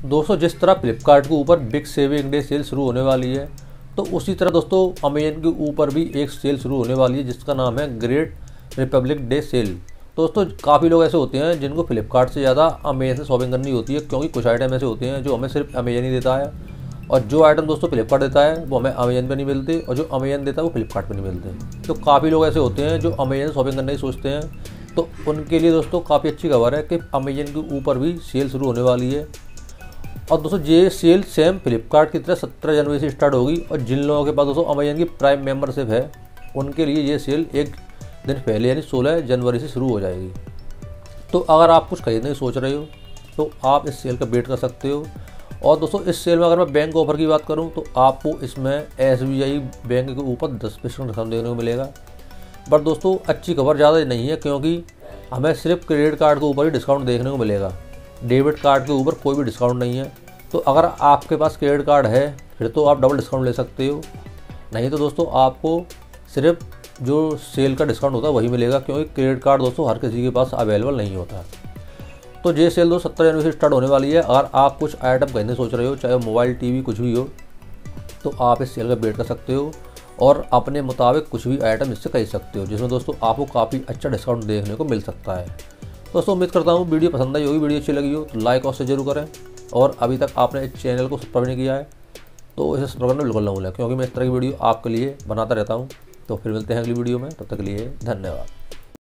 दोस्तों जिस तरह फ्लिपकार्ट के ऊपर बिग सेविंग डे सेल शुरू होने वाली है, तो उसी तरह दोस्तों अमेजन के ऊपर भी एक सेल शुरू होने वाली है जिसका नाम है ग्रेट रिपब्लिक डे सेल। दोस्तों काफ़ी लोग ऐसे होते हैं जिनको फ्लिपकार्ट से ज़्यादा अमेजन से शॉपिंग करनी होती है, क्योंकि कुछ आइटम ऐसे होते हैं जो हमें सिर्फ अमेजन ही देता है, और जो आइटम दोस्तों फ्लिपकार्ट देता है वो हमें अमेजन पर नहीं मिलते, और जो अमेजन देता है वो फ्लिपकार्ट पर नहीं मिलते। तो काफ़ी लोग ऐसे होते हैं जो अमेजन से शॉपिंग करने की सोचते हैं, तो उनके लिए दोस्तों काफ़ी अच्छी खबर है कि अमेजन के ऊपर भी सेल शुरू होने वाली है। और दोस्तों ये सेल सेम फ्लिपकार्ट की तरह 17 जनवरी से स्टार्ट होगी, और जिन लोगों के पास दोस्तों अमेजन की प्राइम मेंबरशिप है उनके लिए ये सेल एक दिन पहले यानी 16 जनवरी से शुरू हो जाएगी। तो अगर आप कुछ खरीदने की सोच रहे हो तो आप इस सेल का वेट कर सकते हो। और दोस्तों इस सेल में अगर मैं बैंक ऑफर की बात करूँ तो आपको इसमें SBI बैंक के ऊपर 10% डिस्काउंट देखने को मिलेगा। बट दोस्तों अच्छी खबर ज़्यादा नहीं है, क्योंकि हमें सिर्फ क्रेडिट कार्ड के ऊपर ही डिस्काउंट देखने को मिलेगा, डेबिट कार्ड के ऊपर कोई भी डिस्काउंट नहीं है। तो अगर आपके पास क्रेडिट कार्ड है फिर तो आप डबल डिस्काउंट ले सकते हो, नहीं तो दोस्तों आपको सिर्फ जो सेल का डिस्काउंट होता है वही मिलेगा, क्योंकि क्रेडिट कार्ड दोस्तों हर किसी के पास अवेलेबल नहीं होता। तो ये सेल दोस्तों 17 जनवरी से स्टार्ट होने वाली है। अगर आप कुछ आइटम खरीदने सोच रहे हो, चाहे मोबाइल TV कुछ भी हो, तो आप इस सेल का वेट कर सकते हो और अपने मुताबिक कुछ भी आइटम इससे खरीद सकते हो, जिसमें दोस्तों आपको काफ़ी अच्छा डिस्काउंट देखने को मिल सकता है। दोस्तों उम्मीद करता हूँ वीडियो पसंद आई होगी। वीडियो अच्छी लगी हो तो लाइक और शेयर जरूर करें, और अभी तक आपने इस चैनल को सब्सक्राइब नहीं किया है तो इसे सब्सक्राइब करना बिल्कुल ना भूलें, क्योंकि मैं इस तरह की वीडियो आपके लिए बनाता रहता हूँ। तो फिर मिलते हैं अगली वीडियो में, तब तक के लिए धन्यवाद।